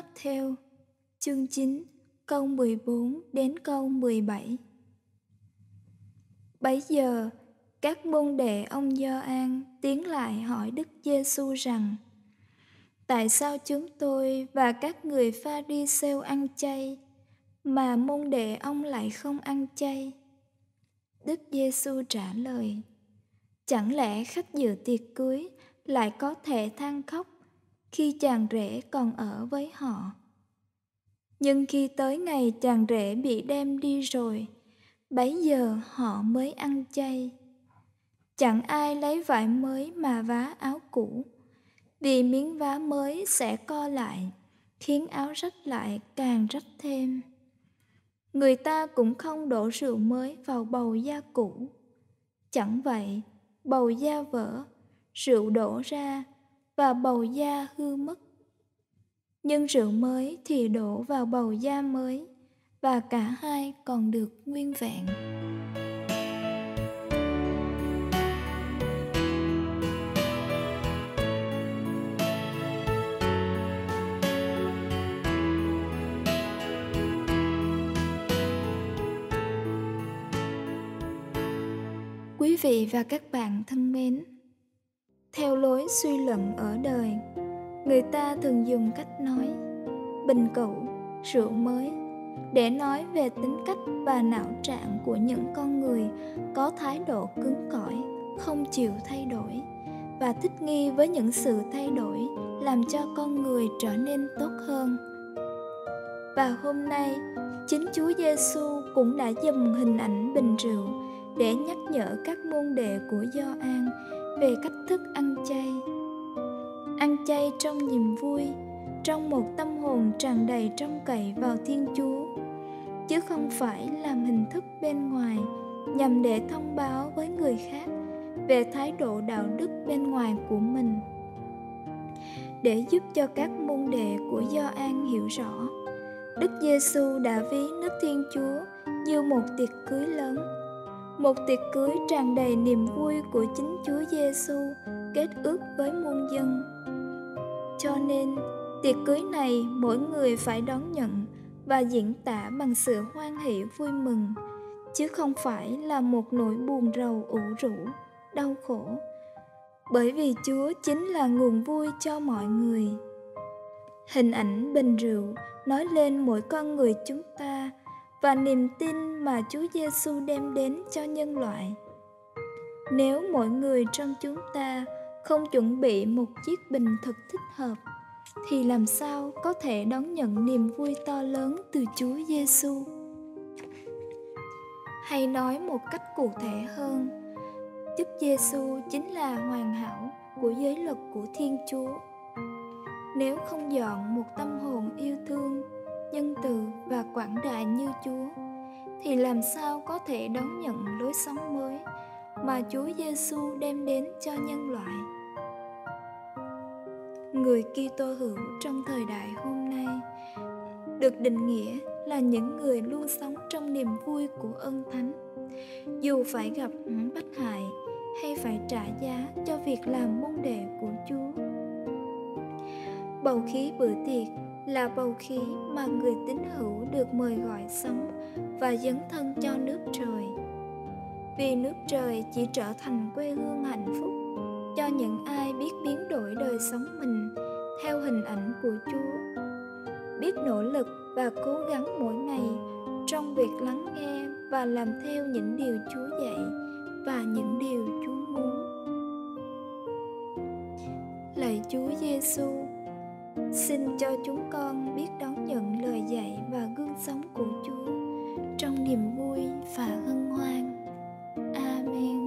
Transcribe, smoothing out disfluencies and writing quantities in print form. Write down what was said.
Matthew chương 9 câu 14 đến câu 17. Bấy giờ các môn đệ ông Gioan tiến lại hỏi Đức Giêsu rằng: Tại sao chúng tôi và các người Pha-ri-sêu ăn chay mà môn đệ ông lại không ăn chay? Đức Giêsu trả lời: Chẳng lẽ khách dự tiệc cưới lại có thể than khóc khi chàng rể còn ở với họ? Nhưng khi tới ngày chàng rể bị đem đi rồi, bấy giờ họ mới ăn chay. Chẳng ai lấy vải mới mà vá áo cũ, vì miếng vá mới sẽ co lại, khiến áo rách lại càng rách thêm. Người ta cũng không đổ rượu mới vào bầu da cũ. Chẳng vậy, bầu da vỡ, rượu đổ ra và bầu da hư mất. Nhưng rượu mới thì đổ vào bầu da mới, và cả hai còn được nguyên vẹn. Quý vị và các bạn thân mến, theo lối suy luận ở đời, người ta thường dùng cách nói bình cũ, rượu mới để nói về tính cách và não trạng của những con người có thái độ cứng cỏi, không chịu thay đổi và thích nghi với những sự thay đổi, làm cho con người trở nên tốt hơn. Và hôm nay, chính Chúa Giêsu cũng đã dùng hình ảnh bình rượu để nhắc nhở các môn đệ của Gioan về cách thức ăn chay. Ăn chay trong niềm vui, trong một tâm hồn tràn đầy trông cậy vào Thiên Chúa, chứ không phải làm hình thức bên ngoài nhằm để thông báo với người khác về thái độ đạo đức bên ngoài của mình. Để giúp cho các môn đệ của Gioan hiểu rõ, Đức Giêsu đã ví nước Thiên Chúa như một tiệc cưới lớn, một tiệc cưới tràn đầy niềm vui của chính Chúa Giêsu kết ước với muôn dân. Cho nên, tiệc cưới này mỗi người phải đón nhận và diễn tả bằng sự hoan hỷ vui mừng, chứ không phải là một nỗi buồn rầu ủ rũ, đau khổ. Bởi vì Chúa chính là nguồn vui cho mọi người. Hình ảnh bình rượu nói lên mỗi con người chúng ta và niềm tin mà Chúa Giêsu đem đến cho nhân loại. Nếu mỗi người trong chúng ta không chuẩn bị một chiếc bình thật thích hợp, thì làm sao có thể đón nhận niềm vui to lớn từ Chúa Giêsu? Hay nói một cách cụ thể hơn, Đức Giêsu chính là hoàn hảo của giới luật của Thiên Chúa. Nếu không dọn một tâm hồn yêu thương, nhân từ và quảng đại như Chúa, thì làm sao có thể đón nhận lối sống mới mà Chúa Giêsu đem đến cho nhân loại? Người Kitô hữu trong thời đại hôm nay được định nghĩa là những người luôn sống trong niềm vui của ơn thánh, dù phải gặp bất hại hay phải trả giá cho việc làm môn đệ của Chúa. Bầu khí bữa tiệc là bầu khí mà người tín hữu được mời gọi sống và dấn thân cho nước trời. Vì nước trời chỉ trở thành quê hương hạnh phúc cho những ai biết biến đổi đời sống mình theo hình ảnh của Chúa, biết nỗ lực và cố gắng mỗi ngày trong việc lắng nghe và làm theo những điều Chúa dạy và những điều Chúa muốn. Lạy Chúa Giêsu, xin cho chúng con biết đón nhận lời dạy và gương sống của Chúa trong niềm vui và hân hoan. Amen.